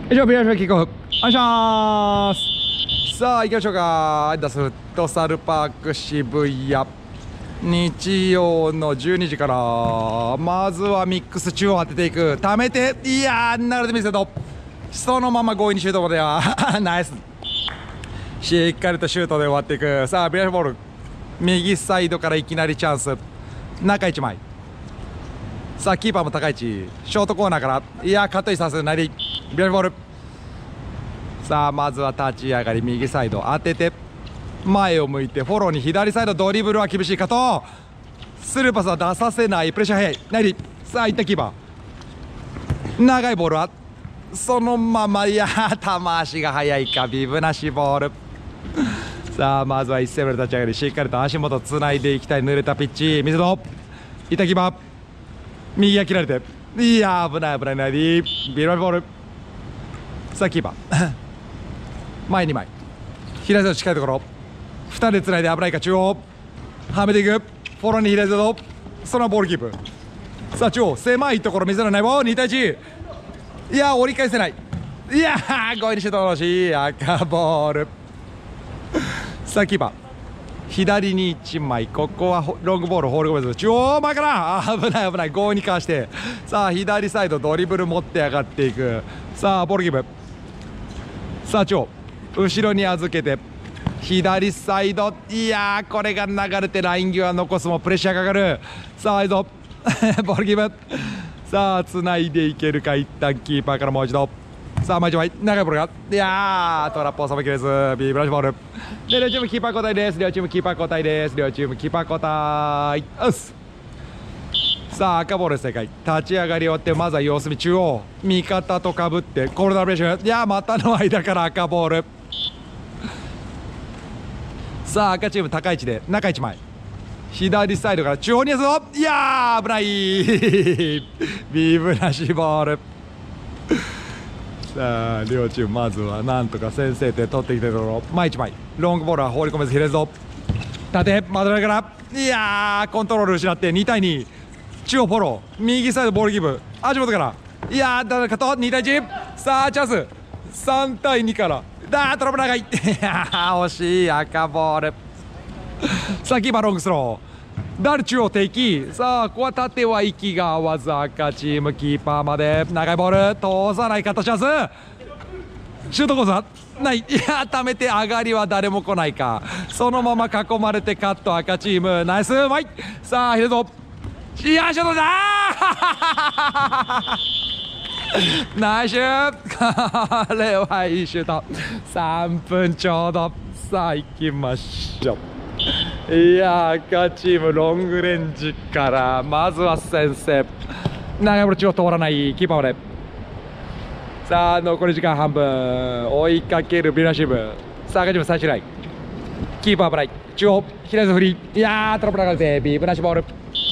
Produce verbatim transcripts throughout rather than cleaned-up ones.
以上、ビラジオキックオフ、お願いします。さあ、行きましょうか。アディダスフットサルパーク渋谷。日曜のじゅうにじから、まずはミックス中央当てていく。ためて、いやー、流れてみせと。そのまま強引にシュートまでは、ナイス。しっかりとシュートで終わっていく。さあ、ビラジオボール。右サイドからいきなりチャンス。中いちまい。さあ、キーパーも高い位置。ショートコーナーから、いやー、カットインさせるなり。ビラジオボール。さあ、まずは立ち上がり、右サイド当てて。前を向いてフォローに左サイドドリブルは厳しい加藤。スルーパスは出させない。プレッシャー早いナイリ。さあいったキーパー。長いボールはそのまま。いやー、球足が速いか。ビブなしボール。さあまずはいちセーブで立ち上がり、しっかりと足元つないでいきたい。濡れたピッチ水戸いったキーパー。右が切られて、いやー危ない危ないナイリ。ビロボール。さあキーパー前にまい、左サイド近いところふたりでつないで危ないか。中央はめていく。フォローに左サイド、そのボールキープ。さあ中央狭いところ見せられない。もうにたいいち。いや折り返せない。いやー強引にシュート惜しい。赤ボール。さあキーパー左にいちまい。ここはロングボールホールゴール。中央前から危ない危ない。強引にかわして、さあ左サイドドリブル持って上がっていく。さあボールキープ。さあ中央後ろに預けて左サイド。いやーこれが流れてライン際残すもプレッシャーかかる。さあいいぞボールキープ。さあつないでいけるか。一旦キーパーからもう一度。さあ前一枚長いボールが、いやートラップをさばきれず。ビブラシボールで両チームキーパー交代です。両チームキーパー交代です。両チームキーパー交代。うっす。さあ赤ボール正解。立ち上がり終わってまずは様子見。中央味方とかぶってコールダーブレーション。いやー股の間から赤ボール。さあ赤チーム高い位置で中いちまい。左サイドから中央にやつぞ。いやー危ないビブなしボール。さあ両チームまずはなんとか先制点取ってきてるところ。前いちまいロングボールは放り込めずひれずぞ。縦マドラーから、いやーコントロール失ってにたいに。中央フォロー右サイドボールキープ足元から、いやーだからにたいいち。さあチャンスさんたいにからだートラップ長いいやー惜しい赤ボール。さあキーパーロングスローダル中央敵。さあここは縦は息が合わず赤チームキーパーまで長いボール通さないかった。チャンスシュートコースはない。いやーためて上がりは誰も来ないか。そのまま囲まれてカット赤チームナイスうまい。さあヒレゾいやーシュートだーナイスシュートこれはいいシュート。さんぷんちょうど。さあ行きましょう。いやー赤チームロングレンジからまずは先制。長いボール中央通らないキーパーまで。さあ残り時間半分追いかけるビラシブ。さあ赤チーム最終ラインキーパー危ない。中央左手振り、いやートラップ流れてビブなしボール。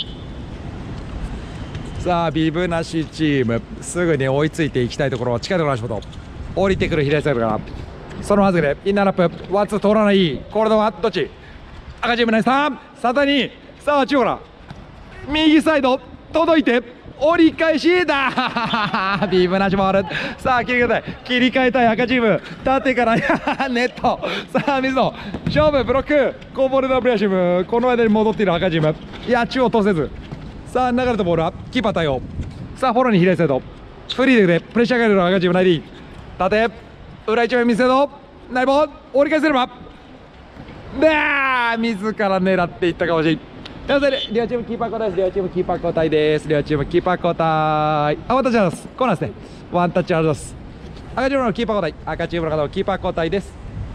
さあビブなしチームすぐに追いついていきたいところ。近いところ足元降りてくる左サイドからそのはずでインナーラップワンツー通らない。コールドはどっち。赤チームナイスさんさんたいに。さあ中央から右サイド届いて折り返しだビブなしボール。さあ切り替えたい切り替えたい赤チーム縦からネット。さあ水野勝負ブロックコーボールダブルアシム。この間に戻っている赤チーム。いや中央通せず。さあ流れたボールはキーパー対応。さあフォローに左サイドフリーでプレッシャーが出る赤チームナイリー縦裏一枚見せどナイボー折り返せればでー自ら狙っていったかもしれん。両チームキーパー交代です。両チームキーパー交代です。両チームキーパー交代。あワンタッチあります。コーナーですね。ワンタッチあります。赤チームのキーパー交代。赤チームの方のキーパー交代です。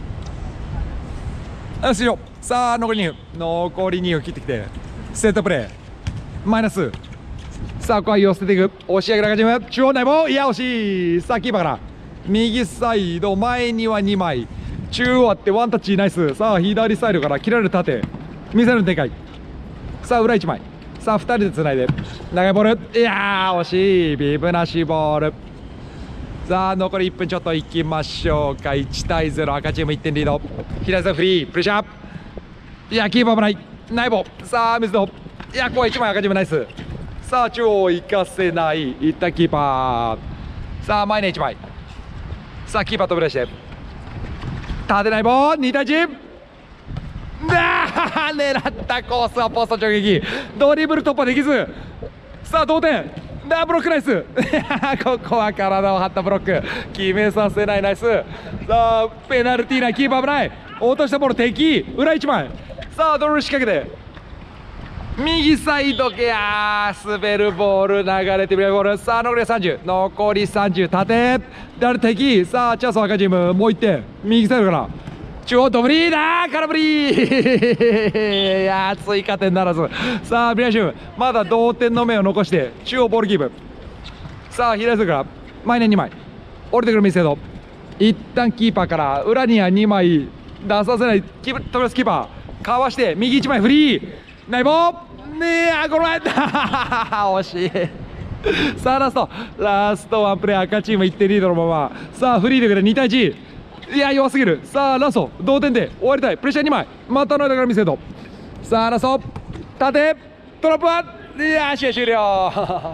よしよ。さあ残りにふん残りにふん切ってきてセットプレーマイナス。さあここは寄せていく押し上げる赤チーム中央内もいや惜しい。さあキーパーから右サイド前にはにまい中央あってワンタッチナイス。さあ左サイドから切られる縦見せる展開。さあ裏いちまい。さあふたりでつないで長いボールいやー惜しいビブなしボール。さあ残りいっぷんちょっといきましょうか。いちたいゼロ赤チームいってんリード。左サイドフリープレッシャーいやキーパー危ないナイボ。さあ水野いやここはいちまい赤チームナイス。さあ中央行かせないいったキーパー。さあ前にいちまいさあキーパー飛び出して立てない棒に対いち。だー狙ったコースはポスト直撃、ドリブル突破できず、さあ同点だ、ブロックナイスここは体を張ったブロック決めさせない、ナイス。さあペナルティー内、キーパー危ない、落としたボール敵裏いちまい。さあドロール仕掛けて右サイドケア滑るボール流れてみるボール。さあ残りさんじゅう、残りさんじゅう、縦誰敵。さあチャンス赤チームもういってん、右サイドから中央ドブリーだー空振りいやー追加点ならず。さあビラシウムまだ同点の目を残して中央ボールキープ。さあ左サイドから前ににまい降りてくる右サイド、一旦キーパーから裏にはにまい出させない、キーパー飛び出すキーパーかわして右いちまいフリーナイボーねえ、あ、この前惜しいさあラストラストワンプレー、赤チームいってんリードのまま。さあフリーでくれに対いち、いや弱すぎる。さあラスト同点で終わりたい、プレッシャーにまいまたの間から見せると、さあラスト縦トラップは、いや試合終了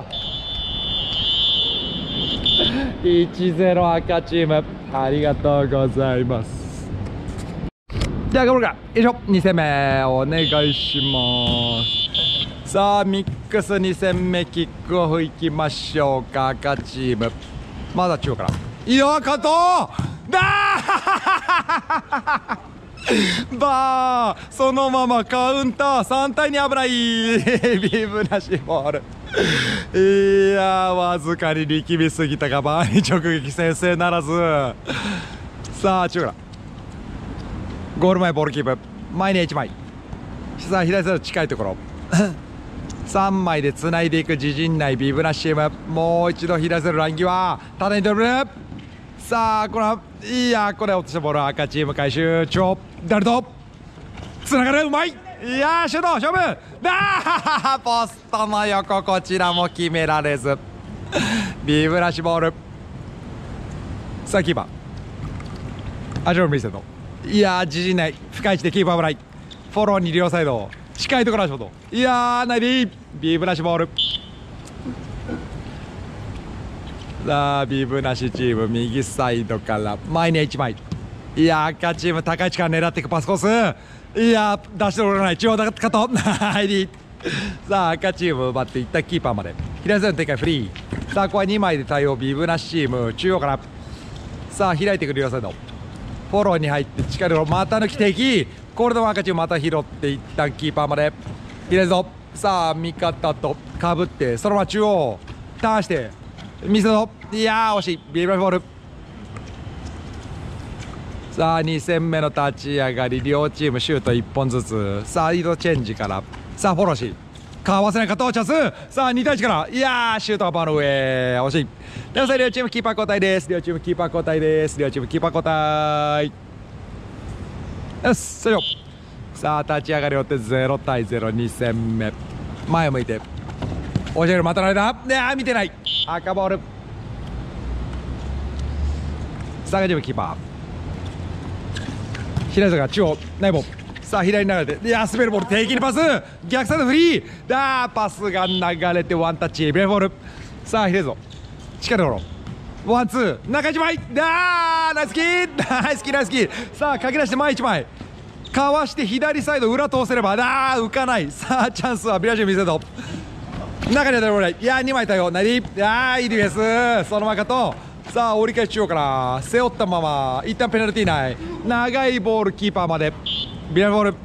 いちたいゼロ 赤チームありがとうございます。じゃあ頑張るか、よいしょに戦目お願いします。さあミックスに戦目キックオフいきましょうか。赤チームまだ中央からいいよ加藤だーバーそのままカウンターさんたいに危ないビブなしボールいやーわずかに力みすぎたがバーに直撃先制ならず。さあ中央からゴール前ボールキープ前にいちまい、さあ左サイド近いところさんまいでつないでいく自陣内ビブナッシム、もう一度左サイドラン際縦にドリブル。さあこれはいやこれ落としたボール赤チーム回収長誰とつながるうまい、いやーシュート勝負だーポストの横こちらも決められずビブナッシュボール。さあキーパーアジョルミセト、いやー自陣内深い位置でキーパー危ない、フォローに両サイド近いところはショート、いやーないでいいビブナシボール。さあビブナシチーム右サイドから前にいちまい、いやー赤チーム高い位置から狙っていくパスコース、いやー出しておらない中央だかと入りさあ赤チーム奪っていったキーパーまで左サイドの展開フリー。さあこれにまいで対応ビブナシチーム中央からさあ開いてくる両サイドフォローに入って近いところまた抜き敵、これでも赤チームまた拾って一旦キーパーまで左ぞ。さあ味方とかぶってそのまま中央ターンして見せろ、いやー惜しいビブラフボール。さあに戦目の立ち上がり両チームシュートいっぽんずつ、サイドチェンジからさあフォローしかわせない加藤チャンス、さあにたいいちからいやーシュートはバーの上惜しい。では両チームキーパー交代です、両チームキーパー交代です、両チームキーパー交代よしそれよ。さあ立ち上がりを追ってゼロたいゼロに戦目前を向いて教えるまたの間、いやー見てない赤ボール。さあ赤チームキーパー左が中央内ボール、さあ左に流れていやー滑るボール敵にパス逆サイドフリーだーパスが流れてワンタッチブレーボール。さあ左ぞ近いところワンツー中いちまいだーナイスキーナイスキーナイスキー。さあ駆け出して前いちまいかわして左サイド裏通せればだー浮かない。さあチャンスはビラジル見せと中に当たるボールいやーにまい対応なり、いやーいいディフェンスそのままかと。さあ折り返し中央から背負ったまま一旦ペナルティー内長いボールキーパーまでビラボール。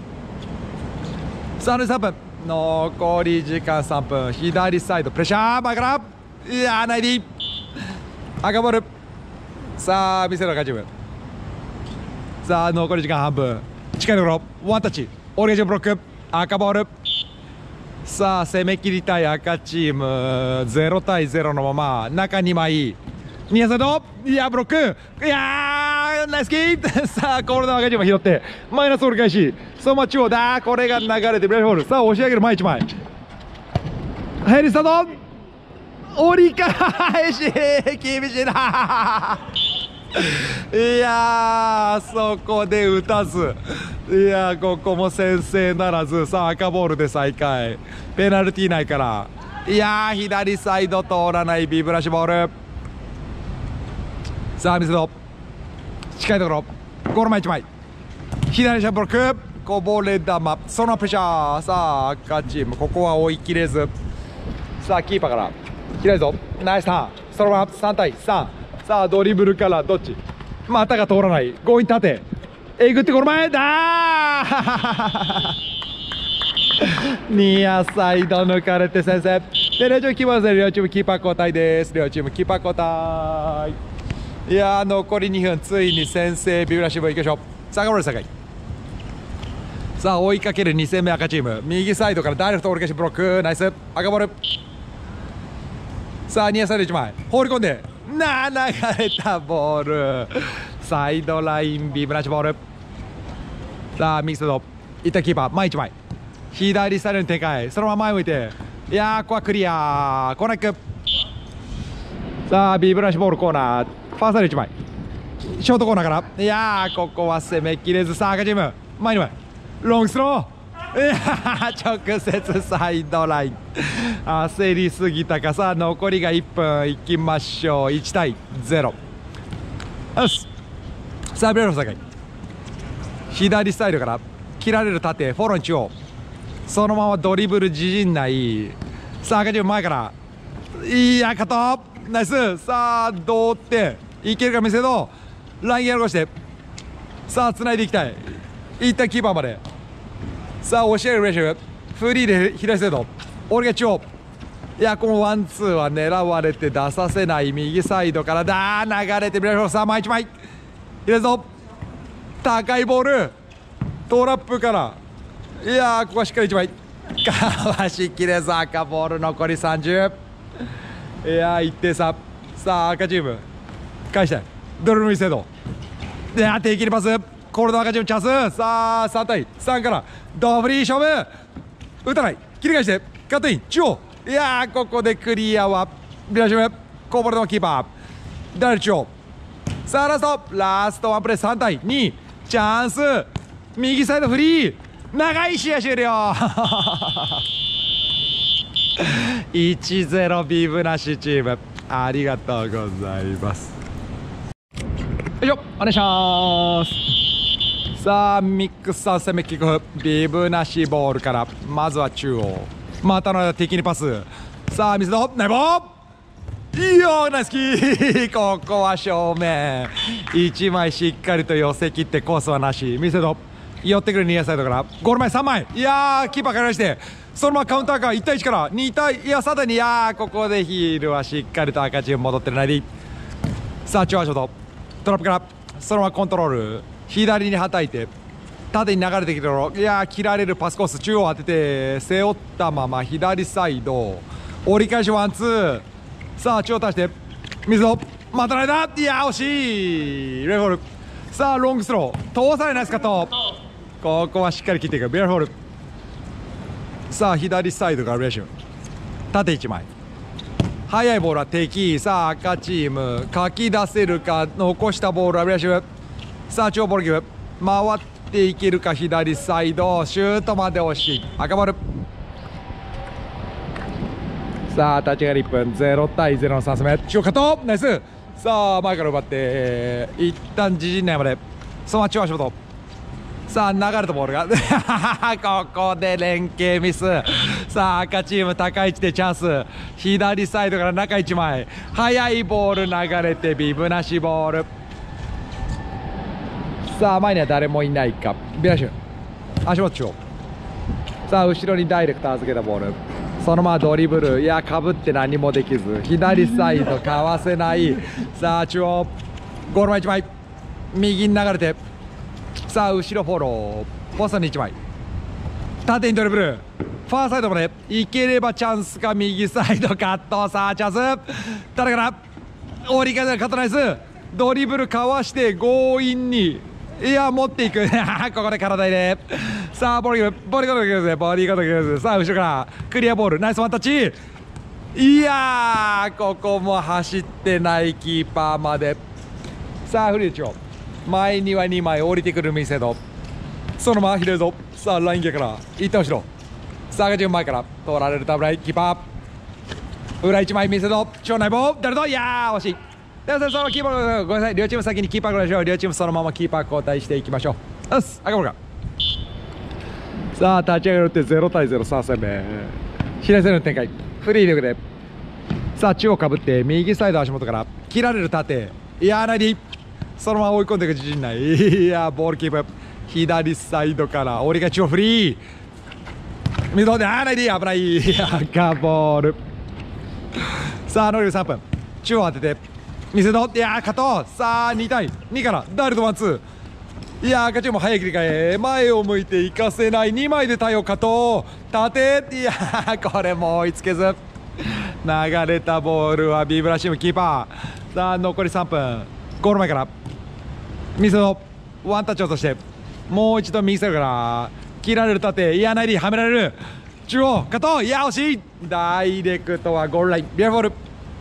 さあさんぷん残り時間さんぷん左サイドプレッシャー前からいやーないでいい赤ボール。さあ見せろ赤チーム。さあ残り時間半分近いところワンタッチオレンジブロック赤ボール。さあ攻め切りたい赤チームゼロたいゼロのまま中にまいニアサイドいやブロックいやーナイスキーさあコールの赤チーム拾ってマイナス折り返しそのまま中央だこれが流れてブレイフォール。さあ押し上げる前いちまいヘリスタート折り返し厳しいないやーそこで打たずいやーここも先制ならず。さあ赤ボールで再開ペナルティー内からいやー左サイド通らないビブラシボール。ささあ見せろ、近いところゴール前いちまい、左下ブロックこぼれ球、そのプレッシャー。さあ赤チームここは追い切れず、さあキーパーから左いぞ、ナイスターン、そのままさん対さん。さあドリブルからどっち、股が通らない、強引縦えぐってゴール前だーニアサイド抜かれて先制で、両チーム決まらず両チームキーパー交代です。両チームキーパー交代。いやー残りにふん、ついに先制ビブラシブいきましょう。さあゴール酒井、さあ追いかけるに戦目赤チーム、右サイドからダイレクト折り返しブロック、ナイス赤ボール。さあニアサイドいちまい放り込んでな、流れたボール、サイドラインビブラシボール。さあ右サイドいったキーパー前いちまい、左サイドに展開、そのまま前向いて、いやーここはクリアコーナーキック。さあビブラシボールコーナー、ファーサイドいちまいショートコーナーから、いやーここは攻めきれず、さあ赤チーム前に前ロングスロー、いやー直接サイドライン焦りすぎたか。さあ残りがいっぷんいきましょう、いち対ゼロ。よし、さあビブラシ酒井左サイドから切られる縦フォローに中央、そのままドリブル自陣内、さあ赤チーム前から、いやカットナイス。さあ同点いけるか見せろ、ラインやらして、さあつないでいきたい、いったキーパーまで。さあ押し上げるレシーブフリーで左サイド俺が中央、いやこのワンツーは狙われて出させない、右サイドからだー流れてみましょう。さあ前いちまい左ぞ、高いボールトラップから、いやーここはしっかりいちまいかわしきれず、赤ボール残りさんじゅう、いやーいってん差。さあ赤チーム返したい、ドルの右サイド、いやー手切りパス、コールド赤チームチャンス。さあさん対さんからドフリー勝負、打たない、切り返してカットイン中央、いやーここでクリアはビラシムコーボルのキーパー誰中央。さあラストラストワンプレーさん対にチャンス、右サイドフリー、長い試合終了いちたいゼロビブなしチームありがとうございます。よいしょお願いします。さあミックスさん戦目キックオフ、ビブなしボールから、まずは中央、またの間敵にパス、さあ水野ナイボー、いいよナイスキーここは正面いちまいしっかりと寄せ切ってコースはなし、見せろ寄ってくるニアサイドからゴール前さんまい、いやーキーパーからして、そのままカウンターからいち対いちからに対いやさん対に、いやーここでヒールはしっかりと赤チーム戻ってるナイディ。さあ中央ショートトラップからそのままコントロール、左にはたいて縦に流れてきたところ、いやー切られるパスコース中央当てて背負ったまま左サイド折り返しワンツー、さあ中央足して水野またないだ、いやー惜しいレフォール。さあロングスロー通さないナイスカット、ここはしっかり切っていくベルフォール。さあ左サイドからレシュ縦いちまい速いボールは敵。さあ赤チームかき出せるか、残したボールはレシュ、さあ中央ボールキープ回っていけるか、左サイドシュートまで惜しい赤ボール。さあ立ち上がりいっぷんゼロ対ゼロのさん戦目中央カットナイス。さあ前から奪って一旦自陣内まで、そのまま中央足元、さあ流れたボールがここで連携ミス。さあ赤チーム高い位置でチャンス、左サイドから中いちまい速いボール流れてビブなしボール。さあ前には誰もいないか、ビラシュ足元中央、さあ後ろにダイレクト預けたボール、そのままドリブル、いやかぶって何もできず左サイドかわせない。さあ中央ゴール前いちまい右に流れて、さあ後ろフォローポストにいちまい縦にドリブルファーサイドまで行ければチャンスか、右サイドカット、さあチャンス誰から折り返しカットナイスドリブルかわして強引に、いや持っていくここで体入れ、さあボディボディガード決めますね、ボディガード決めます。さあ後ろからクリアボールナイスワンタッチ、いやーここも走ってないキーパーまで。さあフリー中央前にはにまい降りてくる右サイド、そのまま左ぞ、さあライン際から一旦後ろ、さあ赤チーム前から取られるタブライキーパー裏いちまい右サイド超内棒誰と、いやー惜しいではそのキーパーごめんなさい、両チーム先にキーパー交代しよう。両チームそのままキーパー交代していきましょう。よし、赤ボールか。さあ立ち上がるってゼロ対ゼロ、さん戦目左サイドの展開、フリー力でさあ中央かぶって右サイド足元から切られる縦、いやーナイディそのまま追い込んでいく自信ない。いやーボールキープ左サイドから折りが中央フリーミドで、あーナイディ危ない。赤ボール。さあノリルさんぷん中央当てて見せと、いやー加藤さあに対にからダイレクトワンツー、いやー赤チームも早い切り替え前を向いていかせないにまいで対応加藤縦、いやーこれも追いつけず流れたボールはビブラシムキーパー。さあ残りさんぷんゴール前からミスのワンタッチを落としてもう一度右サイドから切られる縦、いやないではめられる中央加藤、いや惜しいダイレクトはゴールラインビアボール。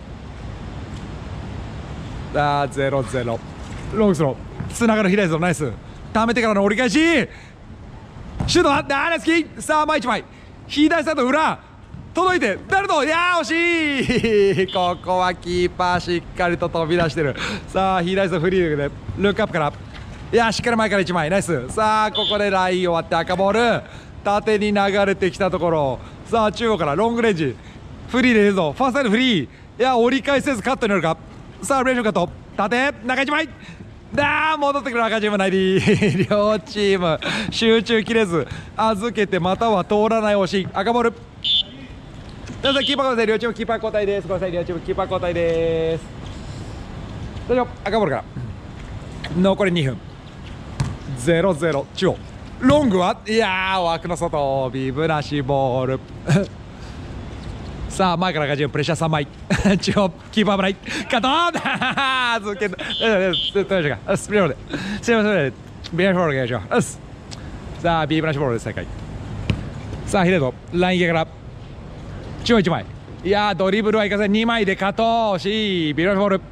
さあゼロゼロロングスローつながる左ぞナイス溜めてからの折り返しシュートはナイスキー。さあ前一枚左サイド裏届いて誰と、いやー惜しいここはキーパーしっかりと飛び出してる。さあ左サイドフリーでルックアップから、いやしっかり前からいちまいナイス。さあここでライン終わって赤ボール縦に流れてきたところ、さあ中央からロングレンジフリーで出るぞ、ファーストサイドフリー、いや折り返せずカットになるか。さあレンジカット縦中いちまいだー戻ってくる赤チームナイディ両チーム集中切れず預けてまたは通らない惜しい赤ボール。皆さんキーパー交代、両チームキーパー交代です。ごめんなさい、両チームキーパー交代です。大丈夫、赤ボールから残りにふんゼロゼロ中央ロングはいやー枠の外ビブラシボールさあ前から赤チームプレッシャーさんまい中央キーパー危ないカット続けてどうしようかスピードですいませんビブラシボールお願いします。さあビブラシボールで再開。さあヒデトライン際から中央いちまい、いやードリブルはいかせんにまいで加藤惜しいビブラシボール。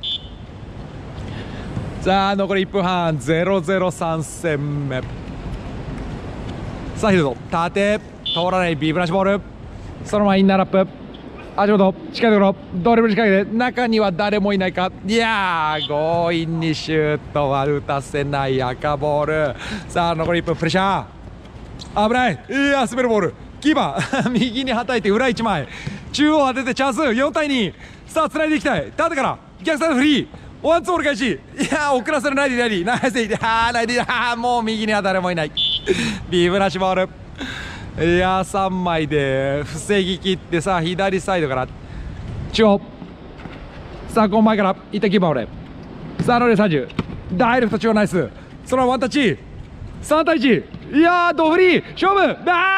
さあ残りいっぷんはんゼロゼロさん戦目。さあヒデト縦通らないビブラシボールそのままインナーラップ足元近いところドリブル仕掛けて中には誰もいないか、いやー強引にシュートは打たせない赤ボール。さあ残りいっぷんプレッシャー危ない、いやー滑るボールキーパー右にはたいて裏いちまい中央当ててチャンスよん対に。さあつないでいきたい縦から逆サイドフリーワンツー折り返し、いやー遅らせるナイディナイディナイスであーナイディあーもう右には誰もいないビブラシボール。いやーさんまいで防ぎきってさあ左サイドから中央さあこの前からいったキーパー俺さあロレさんじゅうダイレクト中央ナイスそのままワンタッチさん対いち、いやードフリー勝負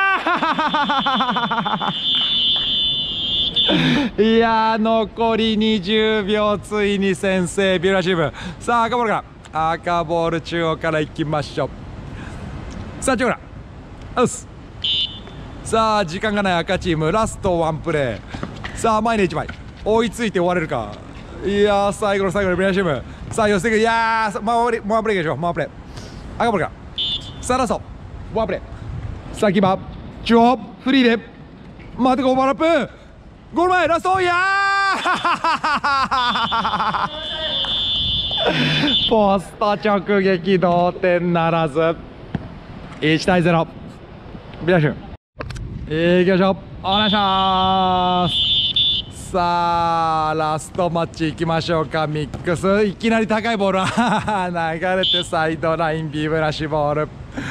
あーいやー残りにじゅうびょうついに先制ビューラシーブ。さあ赤ボールから赤ボール中央からいきましょう。さあ中央からうっすさあ時間がない赤チームラストワンプレー。さあ前にいちまい追いついて終われるか、いやー最後の最後のビューラシーブ。さあ寄せていく、いやーマープレーマープレーいきましょうマープレー赤ボールからさあラストワンプレー。さあキーパー中央フリーで待ってオーバーラップゴール前ラスト、いやーポスト直撃同点ならずいち対ゼロビラシュいきましょうお願いします。さあラストマッチいきましょうか。ミックスいきなり高いボールは流れてサイドラインビブラシボール。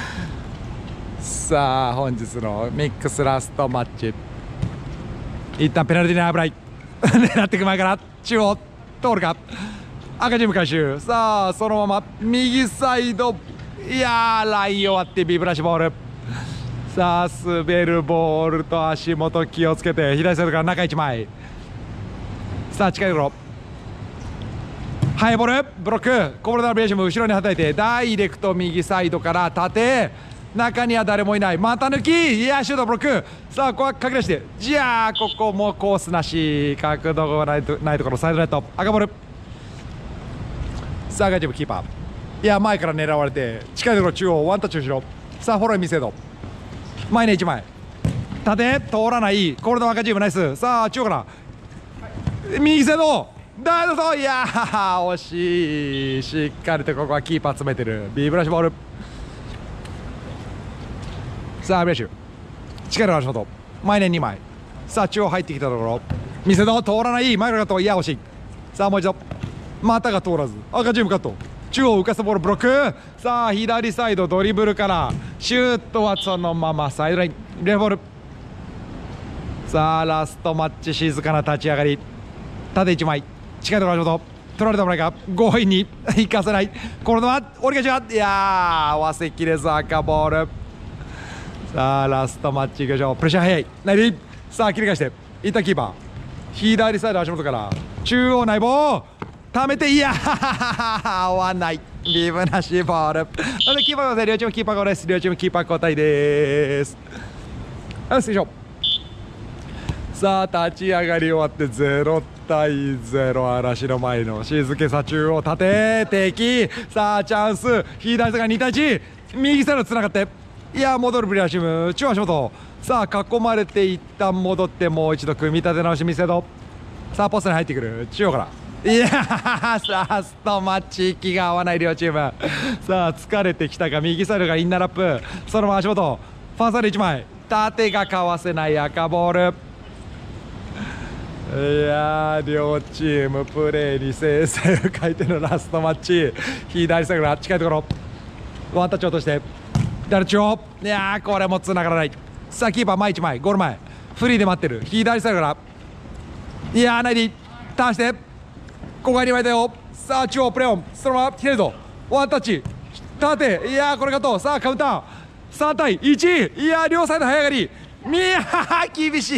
さあ本日のミックスラストマッチ一旦ペナルティーに危ない狙っていく前から中央通るか赤チーム回収。さあそのまま右サイド、いやーライン終わってビブラシボール。さあ滑るボールと足元気をつけて左サイドから中いちまい。さあ近いところハイボールブロックこぼれたビレーシム後ろにはたいてダイレクト右サイドから縦中には誰もいない股抜き、いやシュートブロック。さあここはかけ出してじゃあここもコースなし角度がないとないところサイドネット赤ボール。さあガチャブキーパー、いや前から狙われて近いところ中央ワンタッチ後ろ。さあフォロー見せど前にいちまい縦通らないコールド赤チームナイス。さあ中央から右サイドだどうぞ。いやー惜しい。しっかりとここはキーパー詰めてる。ビブラシボール。さあブレッシュ力の足元前年にまい。さあ中央入ってきたところ見せど通らない。前からカット。いや惜しい。さあもう一度またが通らず赤チームカット。中央浮かすボールブロック。さあ左サイドドリブルからシュートはそのままサイドラインレフボール。さあラストマッチ静かな立ち上がり。縦いちまい近いところ足元取られたもないか強引に行かせない。このまま折り返しがいやー合わせきれず赤ボール。さあラストマッチいきましょう。プレッシャー早いナイリー。さあ切り返していったキーパー左サイド足元から中央内棒溜めていやー合わない。ビブなしボール。なのでキーパー交代両チームキーパー交代です。両チームキーパー交代です。よしよいしょ。さあ立ち上がり終わってゼロたいゼロ。嵐の前の静けさ中央縦敵。さあチャンス左サイドがにたいいち右サイドつながっていや戻るブリアシム中央足元。さあ囲まれて一旦戻ってもう一度組み立て直し見せど。さあポストに入ってくる中央からいやーラストマッチ息が合わない両チーム。さあ疲れてきたか右サイドがインナーラップそのまま足元ファーサイドいちまい縦がかわせない赤ボール。いやー両チームプレーに精彩を欠いてのラストマッチ。左サイドから近いところワンタッチ落として誰中央いやーこれもつながらない。さあキーパー前いちまいゴール前フリーで待ってる左サイドからいやーナイディターンしてここがにまいだよ。さあ中央プレオンそのまま切れるぞワンタッチ縦いやーこれがとさあカウンターさんたいいちいやー両サイド早上がりみやー厳しい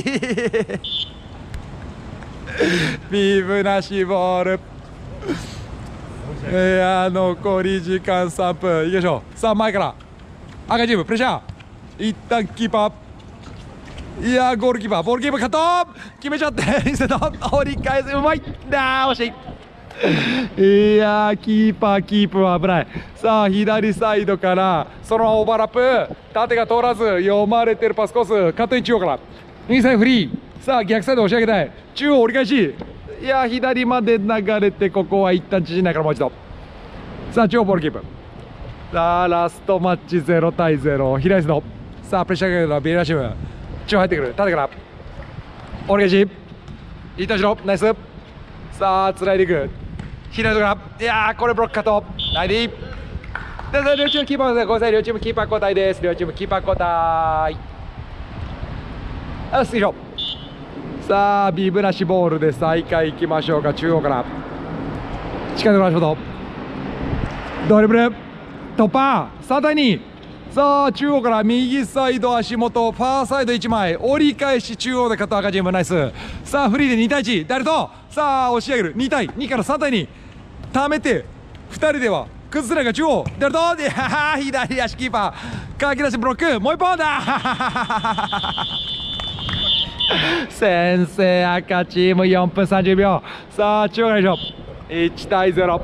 ビブなしボール。いやー残り時間さんぷんいきましょう。さあ前から赤チームプレッシャー一旦キーパーいやーゴールキーパーボールキーパーカット決めちゃって見せた折り返すうまいだー惜しい。いやーキーパーキープは危ない。さあ左サイドからそのままオーバーラップ縦が通らず読まれてるパスコースカットイン中央から右サイドフリー。さあ逆サイド押し上げたい中央折り返しいやー左まで流れてここは一旦縮んないからもう一度さあ中央ボールキープ。さあラストマッチゼロたいゼロ左サイドさあプレッシャーかけるのはビエラシム中央入ってくる縦から折り返しいったしろナイス。さあつないでいく左サイドからいやーこれブロックカットナイディでさあ両チームキーパー交代ごめんなさい両チームキーパー交代です。両チームキーパー交代よし次しょ。さあビブラシボールで再開いきましょうか。中央から近いところ足元ドリブル突破さんたいに。さあ中央から右サイド足元ファーサイドいちまい折り返し中央でカット赤チームナイス。さあフリーでにたいいちダイレクトさあ押し上げるにたいにからさんたいにためてふたりでは崩せないが中央ダイレクトで左足キーパーかき出しブロックもう一本だ先制赤チームよんぷんさんじゅうびょう。さあ中央がいいでしょいちたいゼロ。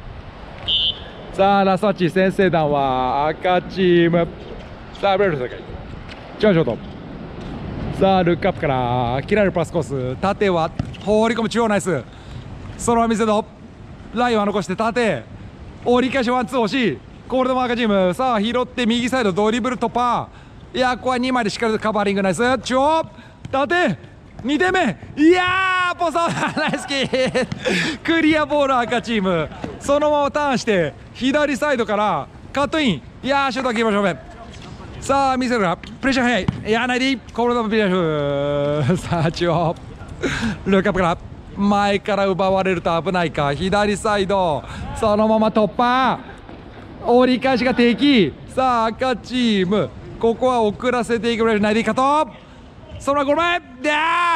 さあラストマッチ先制弾は赤チーム。さあブレルの世界中央ショートさあルックアップから切られるパスコース縦は放り込む中央ナイスそのまま見せどラインは残して縦折り返しワンツー惜しいコールドマーカーチーム。さあ拾って右サイドドリブル突破いやここはにまいでしっかりとカバーリングナイス中央縦にてんめいやーポソナイスキークリアボール赤チームそのままターンして左サイドからカットインいやーシュートは切りましょう。さあ見せるからプレッシャー早いいやーないでいいコールドピラフさあ中央ルックアップから前から奪われると危ないか左サイドそのまま突破折り返しが敵。さあ赤チームここは遅らせていくブレーないでいいカットそのままゴール前で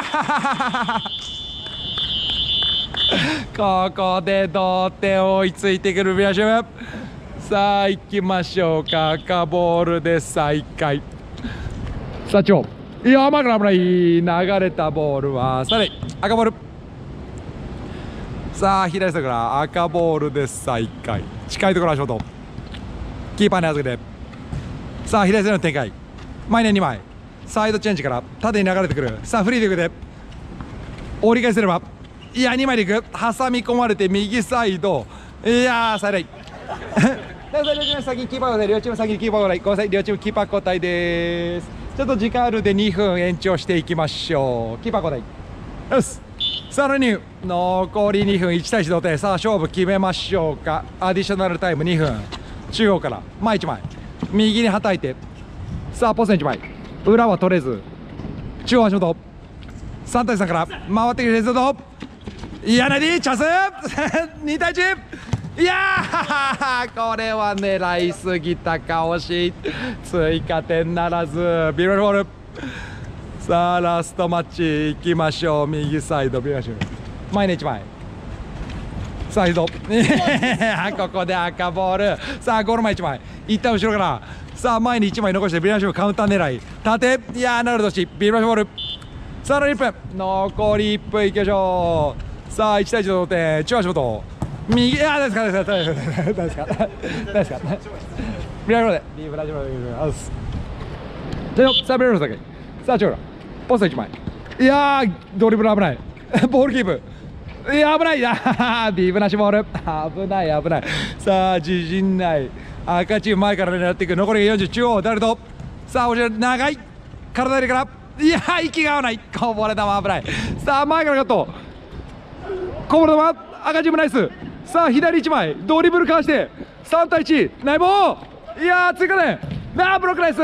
ここで同点追いついてくるビアシュム。さあ行きましょうか赤ボールで再開。さあ超いや前から危ない流れたボールはさらに赤ボール。さあ左サイドから赤ボールで再開近いところはショートキーパーに預けてさあ左サイドの展開前ににまいサイドチェンジから縦に流れてくるさあフリーで受けて折り返せればいやにまいでいく、挟み込まれて右サイド、いやー最大両チーム先にキーパー交代、両チーム先にキーパー交代、ごめんなさい、両チームキーパー交代です。ちょっと時間あるでにふん延長していきましょう。キーパー交代よし、さらに残りにふん、いちたいいち同点。さあ勝負決めましょうか。アディショナルタイムにふん、中央から前いちまい、右にはたいて、さあポストいちまい、裏は取れず、中央足元さんたいさんから回ってきてレズド、柳チャンスにたいいち、いやーこれは狙いすぎたか、惜しい、追加点ならず。ビルボール、さあラストマッチいきましょう。右サイドビルシュ前にいちまい、サイドここで赤ボール。さあゴール前いちまい、一旦後ろから、さあ前にいちまい残してビルシュカウンター狙い、縦、いやーなるどし、ビルボール、さらにいっぷん、残りいっぷんいきましょう。さあいちたいいちの同点、中足元右、いやーですかですかですかですかビラジオでビブラジオであうすでよ、さあビラジオだけ、さあ中裏ポストいちまい、いやードリブル危ない、ボールキープ、いや危ない、いやビブなしボール、危ない危ない。さあ自陣内、赤チーム前から狙っていく、残りよんじゅう、中央誰と、さあ後ろ長い体入れから、いやー息が合わない、こぼれ球危ない。さあ前からカット、こぼれ球赤チームナイス。さあ左いちまいドリブルかわしてさんたいいち内棒、いやー追加点、あーブロックナイス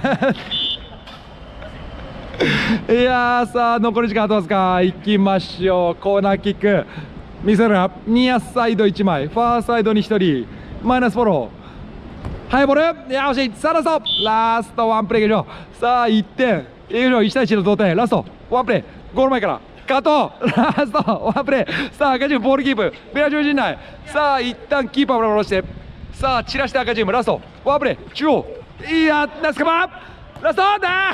いやーさあ残り時間あとわずか、いきましょう。コーナーキック見せるな、ニアサイドいちまい、ファーサイドにひとり、マイナスフォロー、ハイボール、いや惜しい。さあラストラストワンプレーいきましょう。さあいってんいきましょう、いちたいいちの同点、ラストワンプレー、ゴール前からカット、ラストワンプレー、さあ赤チームボールキープ、ベラジオ陣内、さあ一旦キーパーを下ろして、さあ散らして赤チームラストワンプレー、中央、いやナイスカバー、ラストだ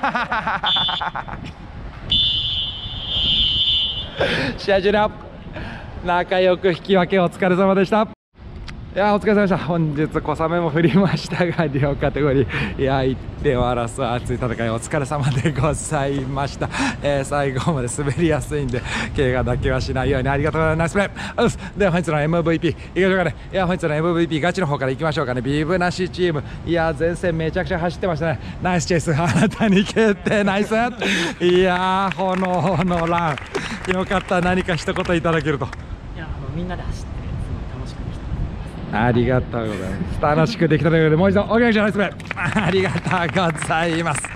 試合終了、仲良く引き分けお疲れ様でした。いやーお疲れ様でした。本日小雨も降りましたが両カテゴリー、いやーいってんを争う熱い戦いお疲れ様でございました。えー、最後まで滑りやすいんで怪我だけはしないようにありがとうございます。ナイスプレー。では本日の エムブイピー いきましょうかね。いや本日の エムブイピー ガチの方からいきましょうかね。ビブなしチーム、いやー前線めちゃくちゃ走ってましたね。ナイスチェイス、あなたに決定、ナイスいやー炎のランよかった。何か一言いただけると。 いやあのみんなで走って楽しくできた。ありがとうございます。楽しくできたということでもう一度お願いします。ありがとうございます。